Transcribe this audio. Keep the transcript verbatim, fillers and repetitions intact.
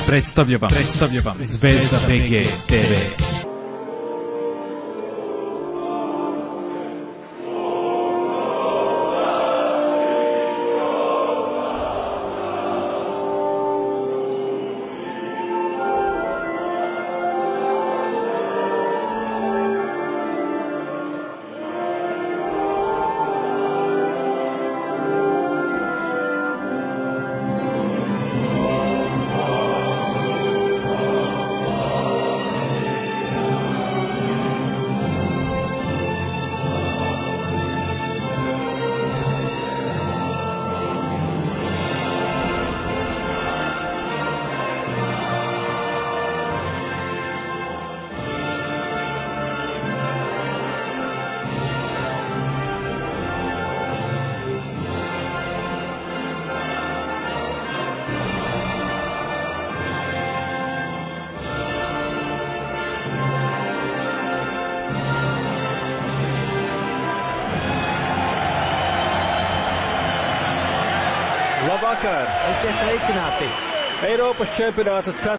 Predstavlja vam, predstavlja vam Zvezda B G T V. Labvakar! Esiet sveicināti! Eiropas čempionāta